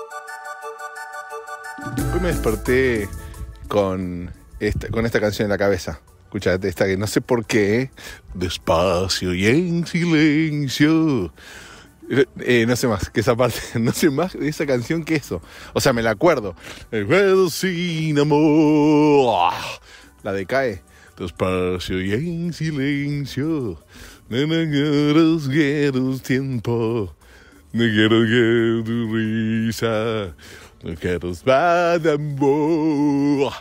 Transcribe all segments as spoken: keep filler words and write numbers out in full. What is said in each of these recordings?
Hoy me desperté con esta, con esta canción en la cabeza. Escuchate, esta que no sé por qué. Despacio y en silencio. Eh, no sé más que esa parte. No sé más de esa canción que eso. O sea, me la acuerdo. El juego sin amor. La de Cae. Despacio y en silencio. No quiero, quiero tiempo. No quiero que tu risa. No quiero más de amor.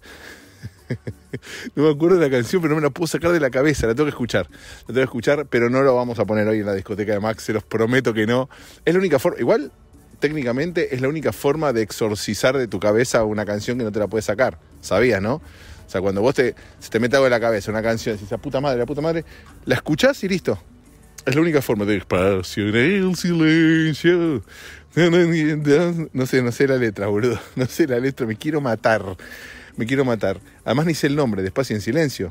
No me acuerdo de la canción, pero no me la puedo sacar de la cabeza. La tengo que escuchar. La tengo que escuchar, pero no lo vamos a poner hoy en la discoteca de Max. Se los prometo que no. Es la única forma. Igual, técnicamente, es la única forma de exorcizar de tu cabeza una canción que no te la puedes sacar. ¿Sabías, no? O sea, cuando vos te, se te mete algo en la cabeza, una canción, decís, la puta madre, la puta madre, la escuchás y listo. Es la única forma de espacio en el silencio. No sé, no sé la letra, boludo. No sé la letra, me quiero matar. Me quiero matar. Además ni sé el nombre, Despacio en silencio.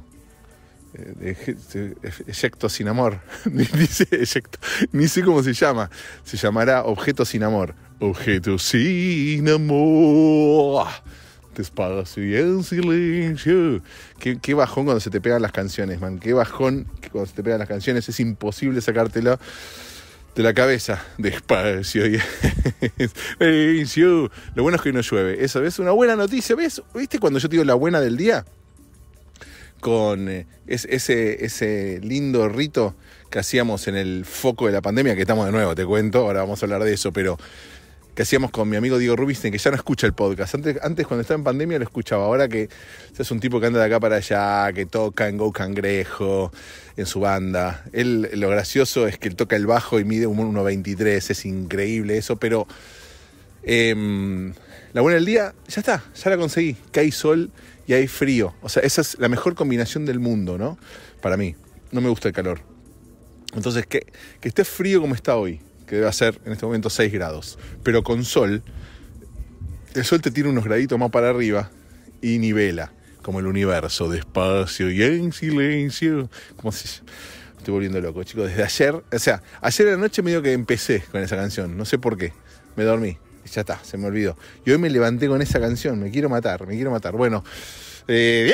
Eyecto sin amor. Dice eyecto. Ni sé cómo se llama. Se llamará Objeto sin amor. Objeto sin amor. Despacio y en silencio. Qué, qué bajón cuando se te pegan las canciones, man. Qué bajón que cuando se te pegan las canciones. Es imposible sacártela de la cabeza. Despacio y en silencio. Lo bueno es que no llueve. Eso es una buena noticia. ¿Ves? ¿Viste cuando yo te digo la buena del día? Con eh, ese, ese lindo rito que hacíamos en el foco de la pandemia, que estamos de nuevo, te cuento. Ahora vamos a hablar de eso, pero que hacíamos con mi amigo Diego Rubinstein, que ya no escucha el podcast. Antes, antes cuando estaba en pandemia lo escuchaba. Ahora que es un tipo que anda de acá para allá, que toca en Go Cangrejo, en su banda. Él, lo gracioso es que él toca el bajo y mide un uno veintitrés. Es increíble eso, pero eh, la buena del día, ya está, ya la conseguí. Que hay sol y hay frío. O sea, esa es la mejor combinación del mundo, ¿no? Para mí. No me gusta el calor. Entonces, que, que esté frío como está hoy, que debe ser en este momento seis grados, pero con sol, el sol te tira unos graditos más para arriba y nivela, como el universo, despacio y en silencio. Como si... Estoy volviendo loco, chicos, desde ayer, o sea, ayer a la noche medio que empecé con esa canción, no sé por qué, me dormí, y ya está, se me olvidó. Y hoy me levanté con esa canción, me quiero matar, me quiero matar. Bueno, eh,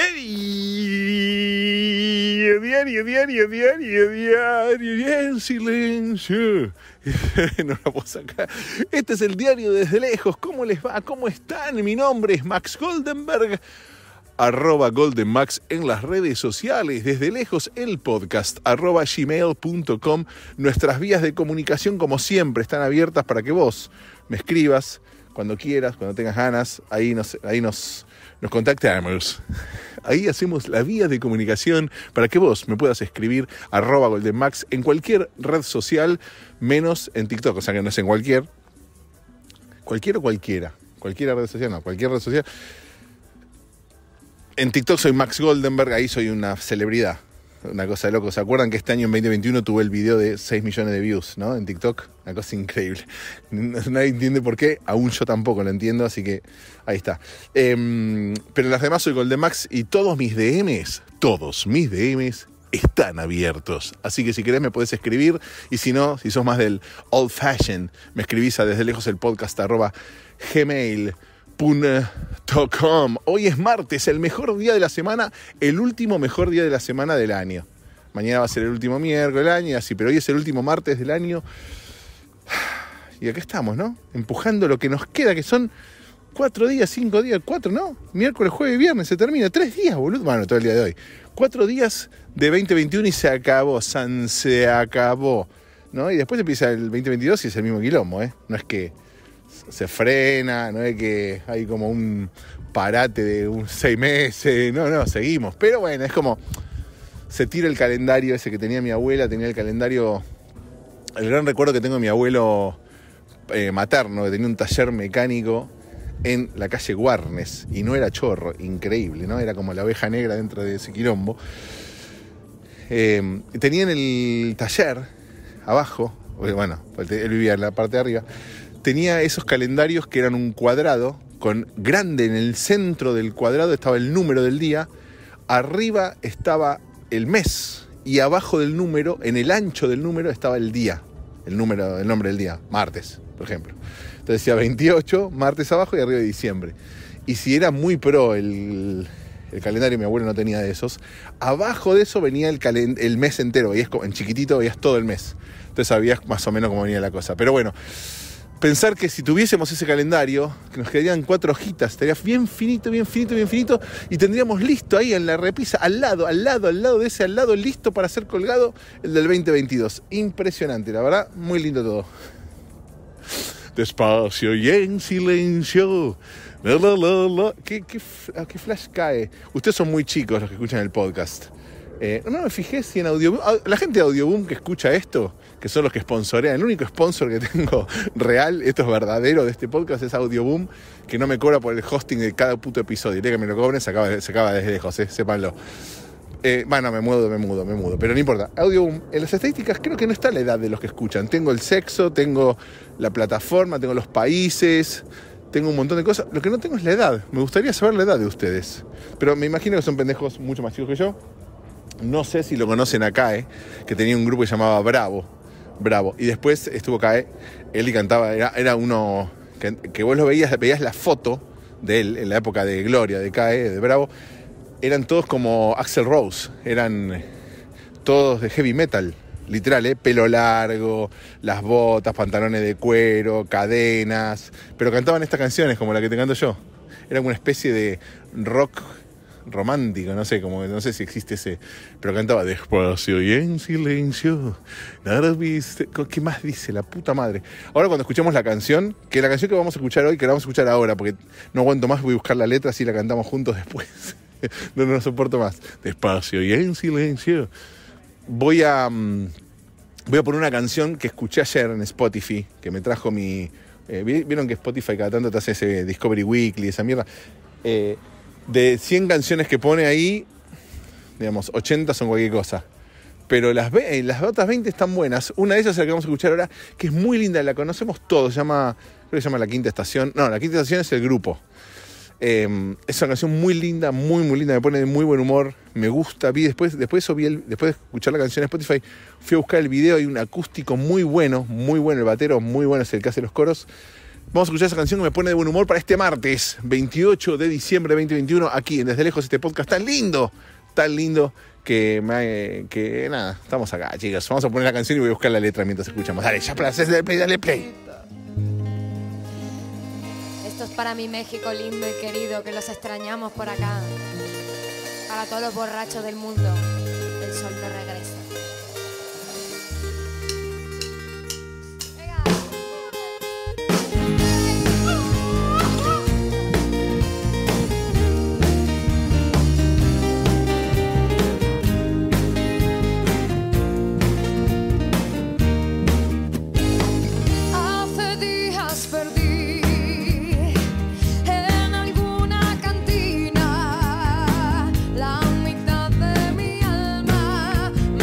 diario, diario, diario, diario, y en silencio. No la puedo sacar. Este es el diario desde lejos. ¿Cómo les va? ¿Cómo están? Mi nombre es Max Goldenberg. Arroba GoldenMax en las redes sociales. Desde lejos el podcast. Arroba gmail punto com. Nuestras vías de comunicación, como siempre, están abiertas para que vos me escribas cuando quieras, cuando tengas ganas. Ahí nos, ahí nos, nos contactamos. Ahí hacemos la vía de comunicación para que vos me puedas escribir arroba GoldenMax en cualquier red social, menos en TikTok. O sea que no es en cualquier. Cualquier o cualquiera. Cualquier red social, no, cualquier red social. En TikTok soy Max Goldenberg, ahí soy una celebridad. Una cosa de loco. ¿Se acuerdan que este año en veinte veintiuno tuve el video de seis millones de views, ¿no? En TikTok. Una cosa increíble. Nadie entiende por qué, aún yo tampoco lo entiendo, así que ahí está. Eh, pero las demás soy GoldenMax y todos mis D Ms, todos mis D Ms están abiertos. Así que si querés me podés escribir, y si no, si sos más del old fashion, me escribís a desde lejos el podcast arroba gmail punto com. Hoy es martes, el mejor día de la semana, el último mejor día de la semana del año. Mañana va a ser el último miércoles del año, así, pero hoy es el último martes del año. Y acá estamos, ¿no? Empujando lo que nos queda, que son cuatro días, cinco días, cuatro, ¿no? Miércoles, jueves y viernes, se termina. Tres días, boludo. Bueno, todo el día de hoy. Cuatro días de veinte veintiuno y se acabó, San, se acabó, ¿no? Y después empieza el veinte veintidós y es el mismo quilombo, ¿eh? No es que se frena, no es que hay como un parate de un seis meses, no, no, seguimos. Pero bueno, es como se tira el calendario ese que tenía mi abuela, tenía el calendario, el gran recuerdo que tengo de mi abuelo eh, materno, que tenía un taller mecánico en la calle Guarnes, y no era chorro, increíble, ¿no? Era como la oveja negra dentro de ese quilombo. Eh, tenía en el taller, abajo, bueno, él vivía en la parte de arriba, tenía esos calendarios que eran un cuadrado, con grande en el centro del cuadrado estaba el número del día, arriba estaba el mes, y abajo del número, en el ancho del número, estaba el día, el número, el nombre del día, martes, por ejemplo. Entonces decía veintiocho, martes abajo y arriba de diciembre. Y si era muy pro el, el calendario, mi abuelo no tenía de esos, abajo de eso venía el, calen, el mes entero, veías en chiquitito, veías todo el mes. Entonces sabías más o menos cómo venía la cosa. Pero bueno, pensar que si tuviésemos ese calendario, que nos quedarían cuatro hojitas, estaría bien finito, bien finito, bien finito, y tendríamos listo ahí en la repisa, al lado, al lado, al lado de ese, al lado, listo para ser colgado el del veinte veintidós. Impresionante, la verdad, muy lindo todo. Despacio y en silencio. La, la, la, la. ¿Qué, qué, ¿Qué flash cae? Ustedes son muy chicos los que escuchan el podcast. Eh, no me fijé si en Audioboom, la gente de Audioboom que escucha esto, que son los que sponsorean, el único sponsor que tengo real, esto es verdadero de este podcast, es Audioboom, que no me cobra por el hosting de cada puto episodio. El día que me lo cobren se acaba, se acaba desde lejos, eh, sépanlo. Eh, bueno, me mudo, me mudo, me mudo, pero no importa. Audioboom, en las estadísticas creo que no está la edad de los que escuchan. Tengo el sexo, tengo la plataforma, tengo los países, tengo un montón de cosas. Lo que no tengo es la edad. Me gustaría saber la edad de ustedes. Pero me imagino que son pendejos mucho más chicos que yo. No sé si lo conocen a Cae, que tenía un grupo que se llamaba Bravo. Bravo. Y después estuvo Cae, él y cantaba, era, era uno que, que vos lo veías, veías la foto de él en la época de gloria de Cae, de Bravo. Eran todos como Axl Rose, eran todos de heavy metal, literal, ¿eh? Pelo largo, las botas, pantalones de cuero, cadenas, pero cantaban estas canciones como la que te canto yo. Era como una especie de rock romántico, no sé, como no sé si existe ese, pero cantaba despacio y en silencio, nada viste. ¿Qué más dice? La puta madre. Ahora cuando escuchemos la canción, que la canción que vamos a escuchar hoy, que la vamos a escuchar ahora, porque no aguanto más, voy a buscar la letra, así la cantamos juntos después. No, no, no soporto más. Despacio y en silencio. Voy a um, voy a poner una canción que escuché ayer en Spotify, que me trajo mi... Eh, ¿Vieron que Spotify cada tanto te hace ese Discovery Weekly, esa mierda? Eh, de cien canciones que pone ahí, digamos, ochenta son cualquier cosa. Pero las, las otras veinte están buenas. Una de ellas es la que vamos a escuchar ahora, que es muy linda, la conocemos todos. Se llama, creo que se llama La Quinta Estación. No, La Quinta Estación es el grupo. Eh, es una canción muy linda, muy muy linda, me pone de muy buen humor, me gusta. Vi después, después, vi el, después de escuchar la canción en Spotify, fui a buscar el video, hay un acústico muy bueno, muy bueno, el batero muy bueno, es el que hace los coros. Vamos a escuchar esa canción que me pone de buen humor para este martes, veintiocho de diciembre de veinte veintiuno, aquí en Desde Lejos, este podcast tan lindo, tan lindo, que, me, que nada, estamos acá, chicos. Vamos a poner la canción y voy a buscar la letra mientras escuchamos. Dale, ya para hacer play, dale play. Esto es para mi México lindo y querido, que los extrañamos por acá. Para todos los borrachos del mundo, el sol no regresa. La mitad de mi alma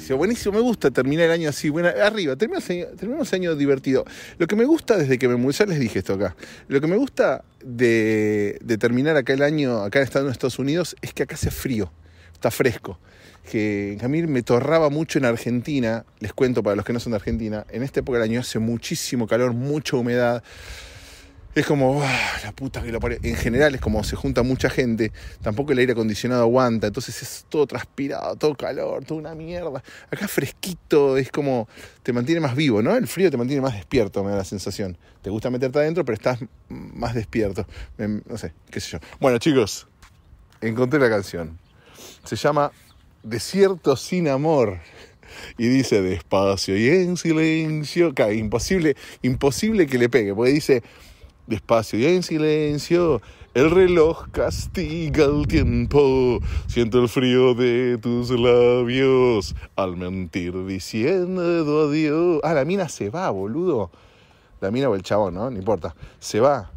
buenísimo, buenísimo. Me gusta terminar el año así, buena, arriba. Terminamos año, terminamos año divertido. Lo que me gusta desde que me mudé, ya les dije esto acá, lo que me gusta de, de terminar acá el año, acá estando en Estados Unidos, es que acá hace frío, está fresco. Que a mí me torraba mucho en Argentina, les cuento para los que no son de Argentina, en esta época del año hace muchísimo calor, mucha humedad. Es como, oh, la puta que lo parió. En general es como se junta mucha gente, tampoco el aire acondicionado aguanta, entonces es todo transpirado, todo calor, toda una mierda. Acá fresquito, es como, te mantiene más vivo, ¿no? El frío te mantiene más despierto, me da la sensación. Te gusta meterte adentro, pero estás más despierto. No sé, qué sé yo. Bueno, chicos, encontré la canción. Se llama Desierto sin amor. Y dice despacio y en silencio. Claro, imposible, imposible que le pegue, porque dice despacio y en silencio, el reloj castiga el tiempo, siento el frío de tus labios, al mentir diciendo adiós. Ah, la mina se va, boludo. La mina o el chabón, ¿no? No importa. Se va.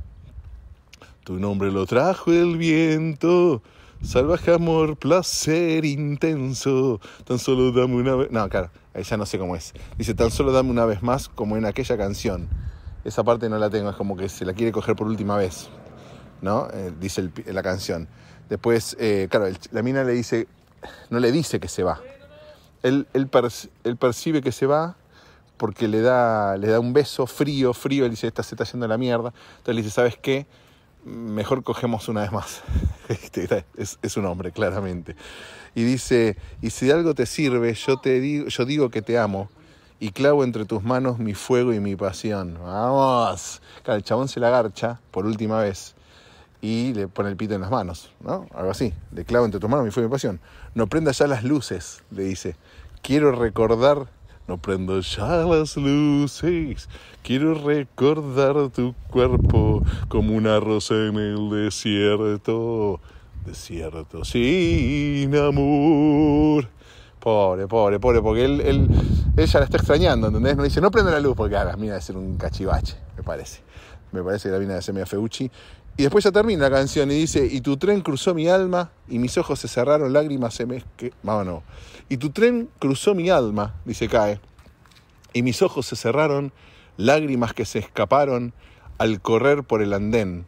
Tu nombre lo trajo el viento, salvaje amor, placer intenso, tan solo dame una vez... No, claro, ahí ya no sé cómo es. Dice, tan solo dame una vez más, como en aquella canción. Esa parte no la tengo, es como que se la quiere coger por última vez, ¿no? Eh, dice el, la canción. Después, eh, claro, el, la mina le dice, no le dice que se va. Él, él, per, él percibe que se va porque le da, le da un beso frío, frío. Él dice, esta se está yendo a la mierda. Entonces le dice, ¿sabes qué? Mejor cogemos una vez más. es, es un hombre, claramente. Y dice, y si de algo te sirve, yo, te digo, yo digo que te amo. Y clavo entre tus manos mi fuego y mi pasión. ¡Vamos! Claro, el chabón se la garcha por última vez y le pone el pito en las manos, ¿no? Algo así. Le clavo entre tus manos mi fuego y mi pasión. No prendas ya las luces, le dice. Quiero recordar... No prendo ya las luces. Quiero recordar tu cuerpo como una rosa en el desierto. Desierto sin amor. Pobre, pobre, pobre, porque él, él, ella la está extrañando, ¿entendés? No dice, no prende la luz, porque ah, la mina debe ser un cachivache, me parece. Me parece que la mina debe ser media feuchi. Y después ya termina la canción y dice, y tu tren cruzó mi alma, y mis ojos se cerraron, lágrimas se me... Que... No, no. Y tu tren cruzó mi alma, dice Cae, y mis ojos se cerraron, lágrimas que se escaparon al correr por el andén.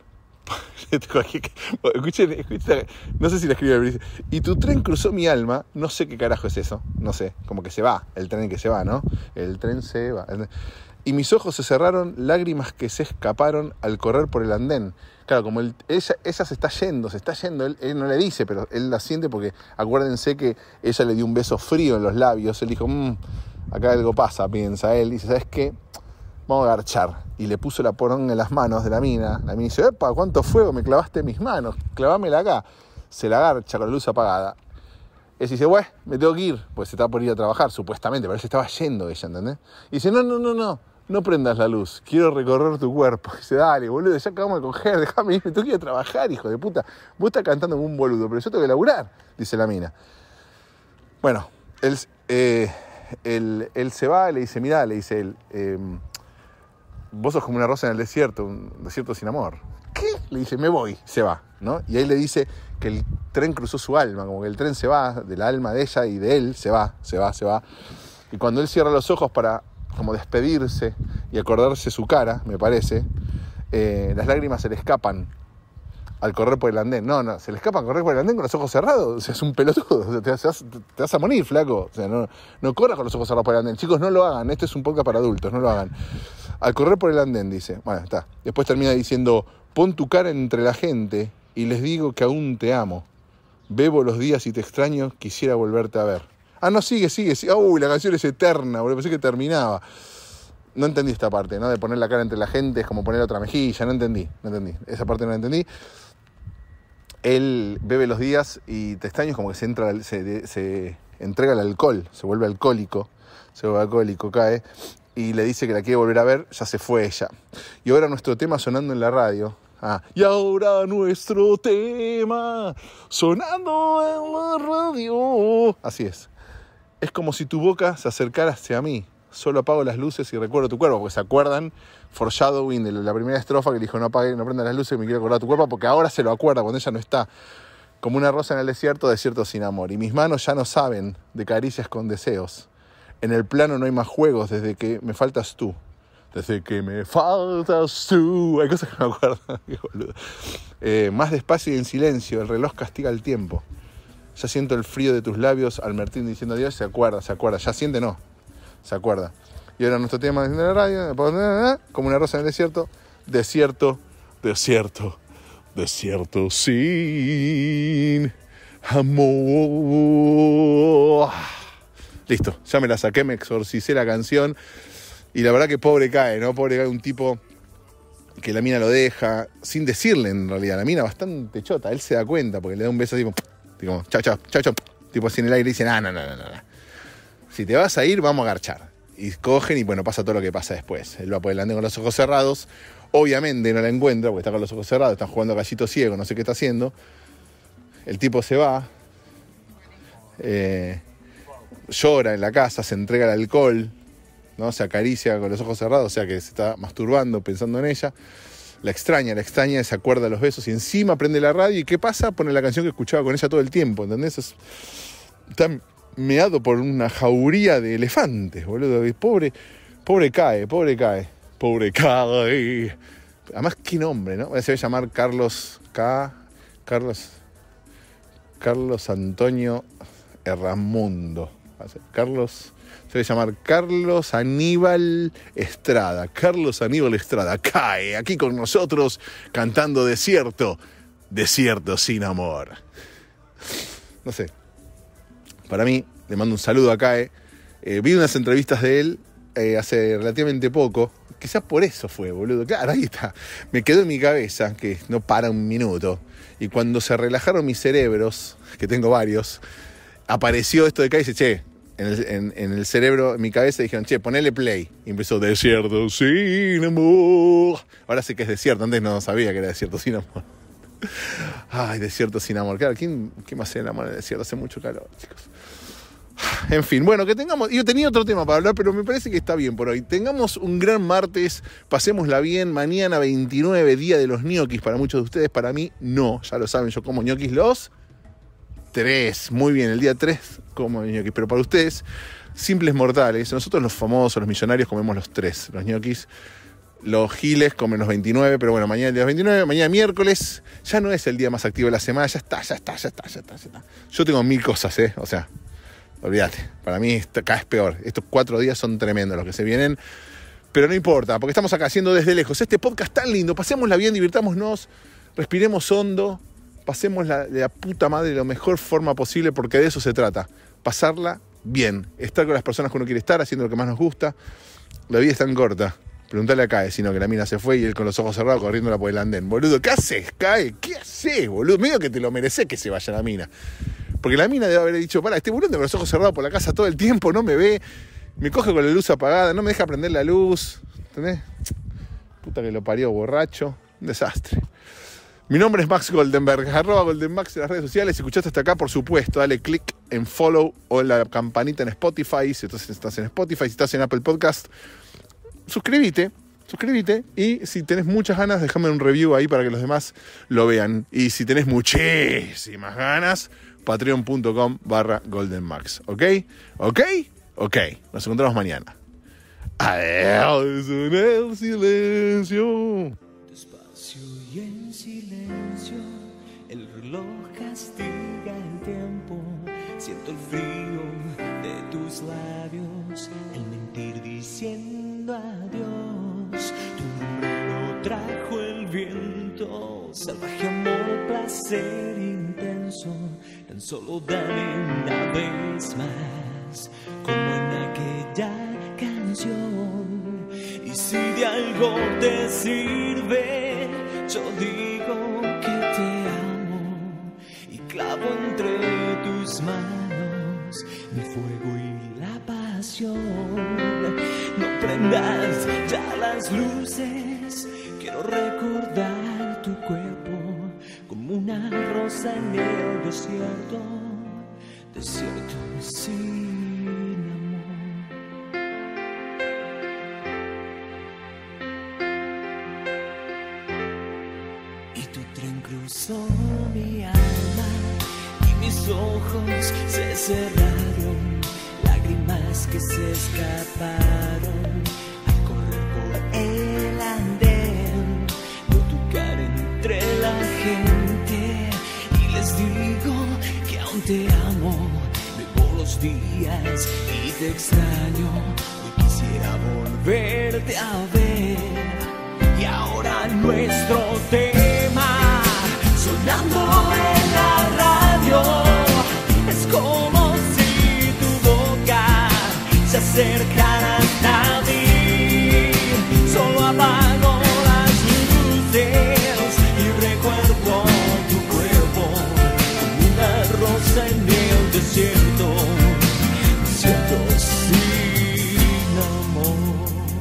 Escuchen, escuchen, no sé si la escribí, pero dice, y tu tren cruzó mi alma, no sé qué carajo es eso, no sé, como que se va, el tren que se va, ¿no? El tren se va. Y mis ojos se cerraron, lágrimas que se escaparon al correr por el andén. Claro, como él, ella, ella se está yendo, se está yendo, él, él no le dice, pero él la siente porque acuérdense que ella le dio un beso frío en los labios, él dijo, mmm, acá algo pasa, piensa él, dice, ¿sabes qué? Vamos a garchar. Y le puso la poronga en las manos de la mina. La mina dice, epa, ¿cuánto fuego me clavaste en mis manos? Clavámela acá. Se la garcha con la luz apagada. Él dice, bueno, me tengo que ir. Pues se está por ir a trabajar, supuestamente. Pero él se estaba yendo ella, ¿entendés? Y dice, no, no, no, no. No prendas la luz. Quiero recorrer tu cuerpo. Y dice, dale, boludo, ya acabamos de coger. Déjame ir, me tengo que ir a trabajar, hijo de puta. Vos estás cantando como un boludo, pero yo tengo que laburar, dice la mina. Bueno, él, eh, él, él se va, le dice, mirá, le dice él... Eh, vos sos como una rosa en el desierto, un desierto sin amor. ¿Qué? Le dice, me voy, se va, ¿no? Y ahí le dice que el tren cruzó su alma, como que el tren se va, del alma de ella y de él, se va, se va, se va. Y cuando él cierra los ojos para como despedirse y acordarse su cara, me parece, eh, las lágrimas se le escapan al correr por el andén. No, no, se le escapan a correr por el andén con los ojos cerrados. O sea, es un pelotudo. O sea, te, vas, te vas a morir, flaco. O sea, no, no corras con los ojos cerrados por el andén. Chicos, no lo hagan. Este es un podcast para adultos, no lo hagan. Al correr por el andén, dice. Bueno, está. Después termina diciendo, pon tu cara entre la gente y les digo que aún te amo. Bebo los días y te extraño, quisiera volverte a ver. Ah, no, sigue, sigue. sigue. Uy, la canción es eterna, boludo. Pensé que terminaba. No entendí esta parte, ¿no? De poner la cara entre la gente es como poner otra mejilla. No entendí, no entendí. Esa parte no la entendí. Él bebe los días y te extraño, como que se, entra, se, se entrega al alcohol, se vuelve alcohólico, se vuelve alcohólico, cae, y le dice que la quiere volver a ver, ya se fue ella. Y ahora nuestro tema sonando en la radio. Ah, y ahora nuestro tema sonando en la radio. Así es. Es como si tu boca se acercara hacia mí. Solo apago las luces y recuerdo tu cuerpo, porque se acuerdan foreshadowing de la primera estrofa que le dijo no apague, no prenda las luces, me quiero acordar tu cuerpo, porque ahora se lo acuerda cuando ella no está. Como una rosa en el desierto, desierto sin amor. Y mis manos ya no saben de caricias con deseos. En el plano no hay más juegos desde que me faltas tú. Desde que me faltas tú. Hay cosas que no me acuerdo. Qué boludo. Eh, más despacio y en silencio. El reloj castiga el tiempo. Ya siento el frío de tus labios al Martín diciendo adiós. Se acuerda, se acuerda. Ya siente, no. Se acuerda. Y ahora nuestro tema de la radio. Como una rosa en el desierto. Desierto, desierto, desierto sin amor. Listo, ya me la saqué, me exorcicé la canción. Y la verdad que pobre cae, ¿no? Pobre cae un tipo que la mina lo deja, sin decirle en realidad. La mina bastante chota, él se da cuenta porque le da un beso tipo, tipo chao, chao, chao, chao. Tipo así en el aire y dice, no, no, no, no, no. Si te vas a ir, vamos a garchar. Y cogen y bueno, pasa todo lo que pasa después. Él va por el andén con los ojos cerrados. Obviamente no la encuentra porque está con los ojos cerrados, están jugando gallito ciego, no sé qué está haciendo. El tipo se va. Eh... Llora en la casa, se entrega al alcohol, ¿no? Se acaricia con los ojos cerrados, o sea que se está masturbando pensando en ella. La extraña, la extraña, se acuerda de los besos y encima prende la radio y ¿qué pasa? Pone la canción que escuchaba con ella todo el tiempo, ¿entendés? Es, está meado por una jauría de elefantes, boludo. Y pobre, pobre cae, pobre cae, pobre cae. Además, qué nombre, ¿no? Se va a llamar Carlos K. Carlos, Carlos Antonio Erramundo. Carlos, se debe llamar Carlos Aníbal Estrada. Carlos Aníbal Estrada cae aquí con nosotros cantando Desierto, Desierto sin amor. No sé, para mí, le mando un saludo a Cae. Eh, vi unas entrevistas de él eh, hace relativamente poco. Quizás por eso fue, boludo. Claro, ahí está. Me quedó en mi cabeza, que no para un minuto. Y cuando se relajaron mis cerebros, que tengo varios, apareció esto de Cae y dice, che, en el, en, en el cerebro, en mi cabeza dijeron, che, ponele play. Y empezó, Desierto sin amor. Ahora sé que es desierto, antes no sabía que era Desierto sin amor. Ay, Desierto sin amor. Claro, ¿quién, quién más hace el amor en el desierto? Hace mucho calor, chicos. En fin, bueno, que tengamos... Yo tenía otro tema para hablar, pero me parece que está bien por hoy. Tengamos un gran martes, pasémosla bien. Mañana veintinueve, día de los ñoquis para muchos de ustedes. Para mí, no, ya lo saben, yo como ñoquis los... tres, muy bien, el día tres como ñoquis, pero para ustedes, simples mortales, nosotros los famosos, los millonarios comemos los tres, los ñoquis, los giles comen los veintinueve, pero bueno, mañana el día veintinueve, mañana miércoles, ya no es el día más activo de la semana, ya está, ya está, ya está, ya está, ya está. Yo tengo mil cosas, eh, o sea, olvídate, para mí acá es peor, estos cuatro días son tremendos los que se vienen, pero no importa, porque estamos acá haciendo desde lejos este podcast tan lindo, pasémosla bien, divirtámonos, respiremos hondo, pasemos la, de la puta madre de la mejor forma posible, porque de eso se trata. Pasarla bien. Estar con las personas que uno quiere estar, haciendo lo que más nos gusta. La vida es tan corta. Preguntale a Cae, sino que la mina se fue y él con los ojos cerrados corriéndola por el andén. Boludo, ¿qué haces, Cae? ¿Qué haces, boludo? Medio que te lo mereces que se vaya la mina. Porque la mina debe haber dicho, para, este boludo con los ojos cerrados por la casa todo el tiempo, no me ve, me coge con la luz apagada, no me deja prender la luz. ¿Entendés? Puta que lo parió, borracho. Un desastre. Mi nombre es Max Goldenberg, arroba Goldenmax en las redes sociales. Si escuchaste hasta acá, por supuesto, dale click en follow o en la campanita en Spotify. Si estás en Spotify, si estás en Apple Podcast, suscríbete, suscríbete. Y si tenés muchas ganas, déjame un review ahí para que los demás lo vean. Y si tenés muchísimas ganas, patreon.com barra Goldenmax. ¿Ok? ¿Ok? Ok. Nos encontramos mañana. Adiós en el silencio. Y en silencio el reloj castiga el tiempo. Siento el frío de tus labios, el mentir diciendo adiós. Tu nombre lo trajo el viento, salvaje amor, placer intenso. Tan solo dame una vez más, como en aquella canción. Y si de algo te sirve, yo digo que te amo y clavo entre tus manos mi fuego y la pasión. No prendas ya las luces, quiero recordar tu cuerpo como una rosa en el desierto, desierto sin amor. Cruzó mi alma y mis ojos se cerraron, lágrimas Las que se escaparon al correr por el andén, veo tu cara entre la gente y les digo que aún te amo. Vivo los días y te extraño, hoy quisiera volverte a ver. Y ahora nuestro tema sonando en la radio, es como si tu boca se acercara hasta mí. Solo apago las luces y recuerdo tu cuerpo como una rosa en el desierto. Me siento sin amor.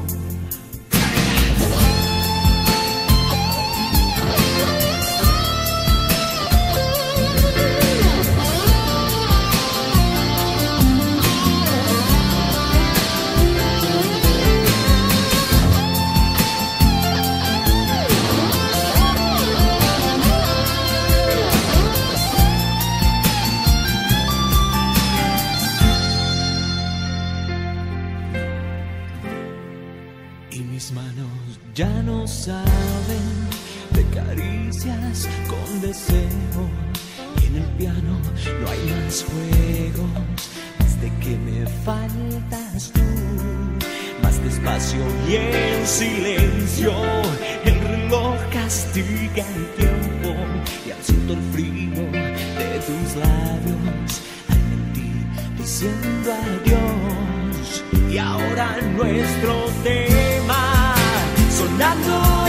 Ya no saben de caricias con deseo, y en el piano no hay más juegos desde que me faltas tú. Más despacio y en silencio el reloj castiga el tiempo, y al siento el frío de tus labios al mentir diciendo adiós. Y ahora nuestro tema sonando